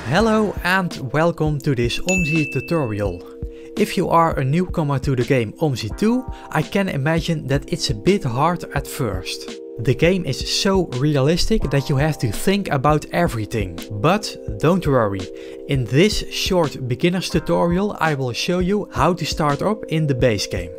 Hello and welcome to this OMSI tutorial. If you are a newcomer to the game OMSI 2, I can imagine that it's a bit hard at first. The game is so realistic that you have to think about everything. But don't worry, in this short beginner's tutorial I will show you how to start up in the base game.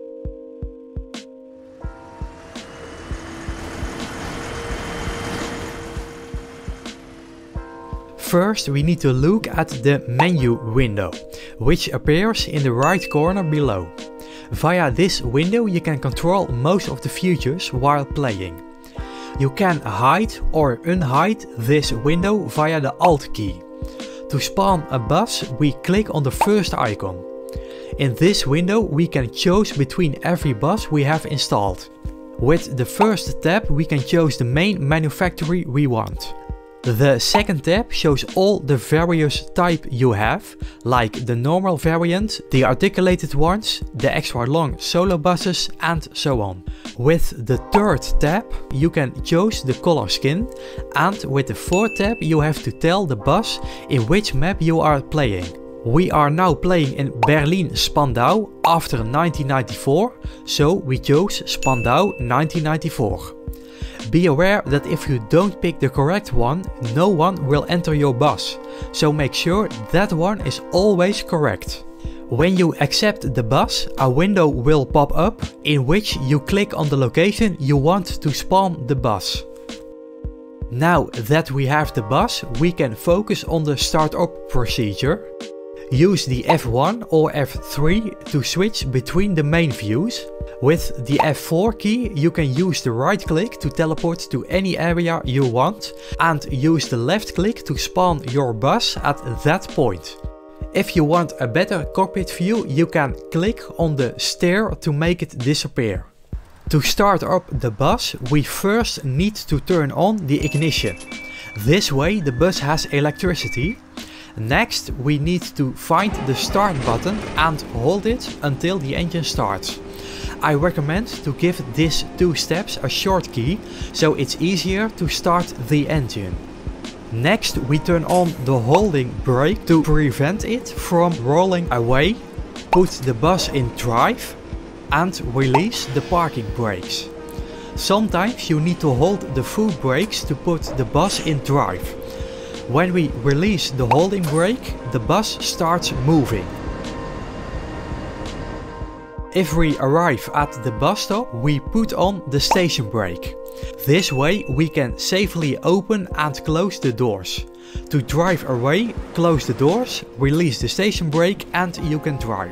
First, we need to look at the menu window, which appears in the right corner below. Via this window you can control most of the features while playing. You can hide or unhide this window via the Alt key. To spawn a bus, we click on the first icon. In this window we can choose between every bus we have installed. With the first tab we can choose the main manufacturer we want. The second tab shows all the various type you have, like the normal variant, the articulated ones, the extra long solo buses and so on. With the third tab you can choose the color skin, and with the fourth tab you have to tell the bus in which map you are playing. We are now playing in Berlin-Spandau after 1994, so we chose Spandau 1994. Be aware that if you don't pick the correct one, no one will enter your bus, so make sure that one is always correct. When you accept the bus, a window will pop up in which you click on the location you want to spawn the bus. Now that we have the bus, we can focus on the startup procedure. Use the F1 or F3 to switch between the main views. With the F4 key you can use the right click to teleport to any area you want and use the left click to spawn your bus at that point. If you want a better cockpit view you can click on the stair to make it disappear. To start up the bus we first need to turn on the ignition. This way the bus has electricity. Next we need to find the start button and hold it until the engine starts. I recommend to give these two steps a short key, so it's easier to start the engine. Next we turn on the holding brake to prevent it from rolling away, put the bus in drive and release the parking brakes. Sometimes you need to hold the foot brakes to put the bus in drive. When we release the holding brake, the bus starts moving. If we arrive at the bus stop, we put on the station brake. This way we can safely open and close the doors. To drive away, close the doors, release the station brake and you can drive.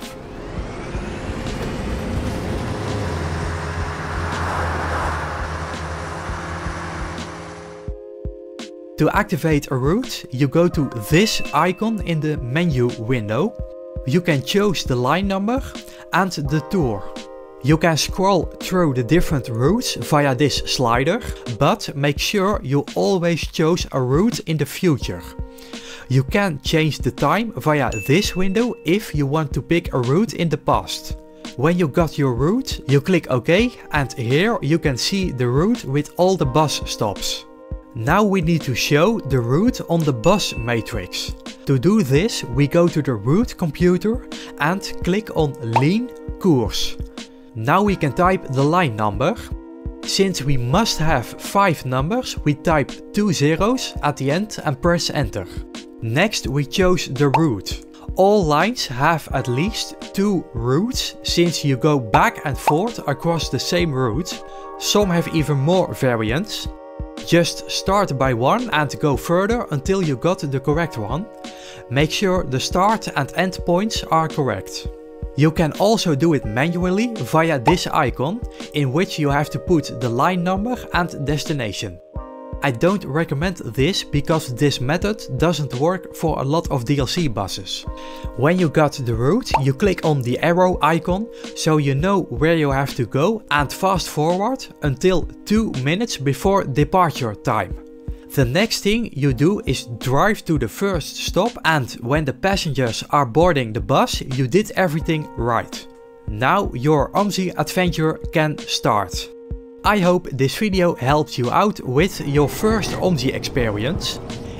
To activate a route, you go to this icon in the menu window. You can choose the line number and the tour. You can scroll through the different routes via this slider, but make sure you always choose a route in the future. You can change the time via this window if you want to pick a route in the past. When you got your route, you click OK and here you can see the route with all the bus stops. Now we need to show the route on the bus matrix. To do this we go to the route computer and click on Lean Course. Now we can type the line number. Since we must have 5 numbers we type 2 zeros at the end and press enter. Next we choose the route. All lines have at least 2 routes since you go back and forth across the same route. Some have even more variants. Just start by one and go further until you got the correct one. Make sure the start and end points are correct. You can also do it manually via this icon, in which you have to put the line number and destination. I don't recommend this because this method doesn't work for a lot of DLC buses. When you got the route, you click on the arrow icon so you know where you have to go and fast forward until 2 minutes before departure time. The next thing you do is drive to the first stop, and when the passengers are boarding the bus you did everything right. Now your OMSI adventure can start. I hope this video helped you out with your first OMSI experience.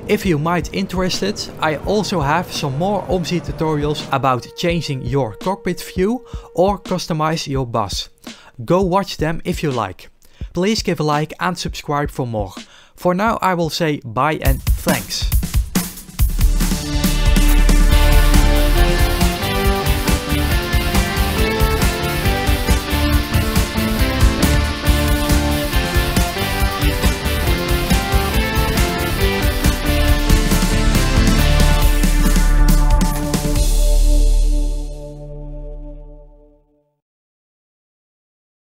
If you might interested, I also have some more OMSI tutorials about changing your cockpit view or customize your bus. Go watch them if you like. Please give a like and subscribe for more. For now I will say bye and thanks.